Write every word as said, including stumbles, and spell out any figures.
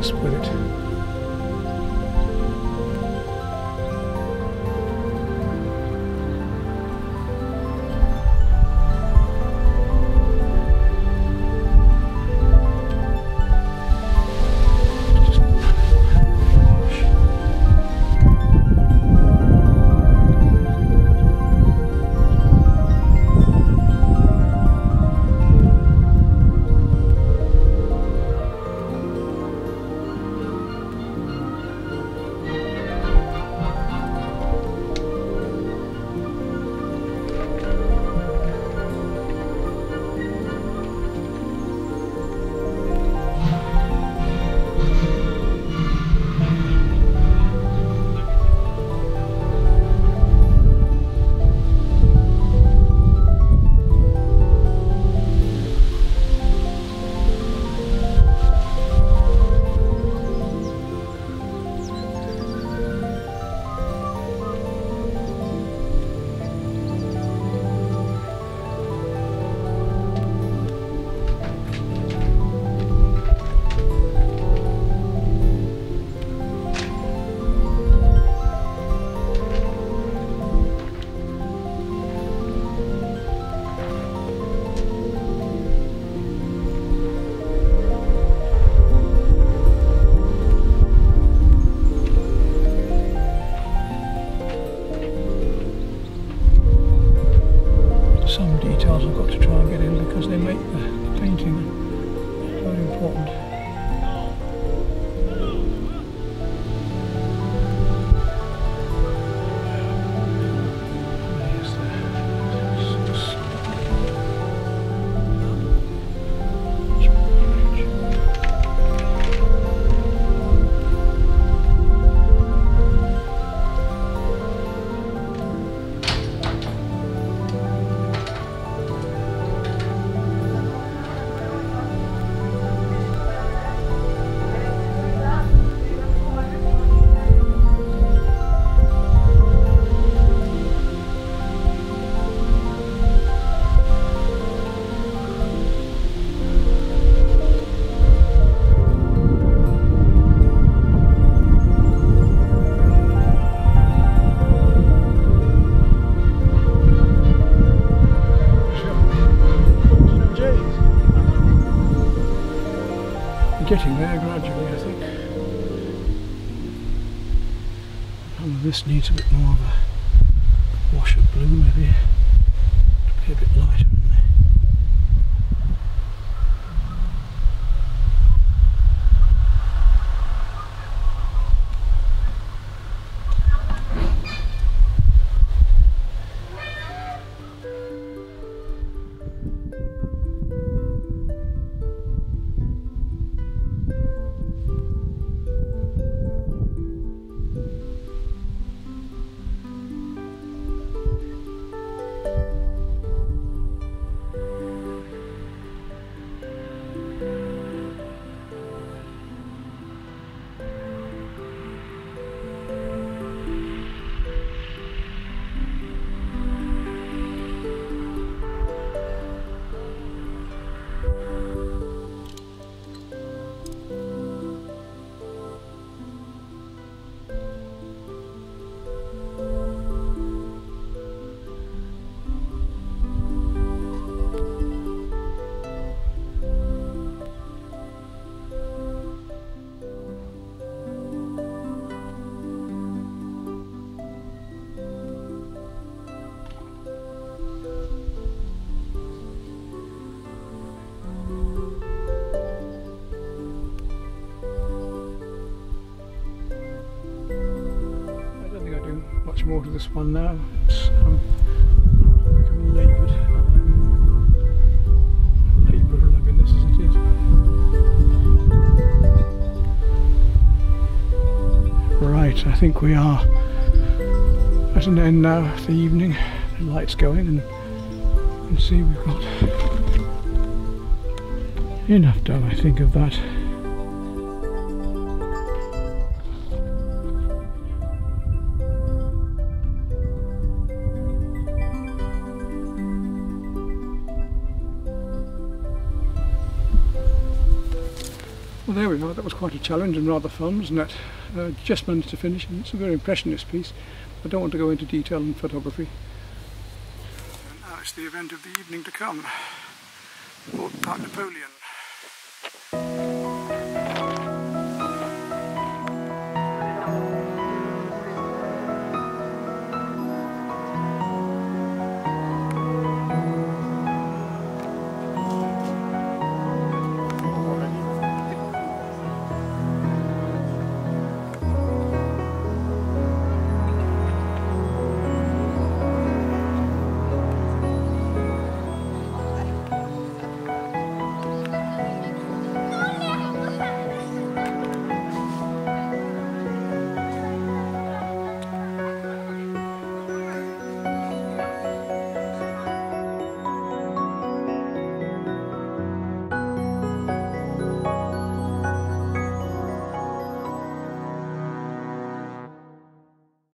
crisp with it. Some details I've got to try and get in because they make the painting very important. Getting there gradually, I think. And this needs a bit more of a wash of blue, maybe to be a bit lighter in there. Much more to this one now. It's um, becoming laboured. Um, labour loving this as it is. Right, I think we are at an end now of the evening. The light's going, and you can see we've got enough done, I think, of that. Well, there we are. That was quite a challenge and rather fun, wasn't it? Uh, just managed to finish, and it's a very impressionist piece. I don't want to go into detail in photography. And now it's the event of the evening to come. Fort Park Napoleon.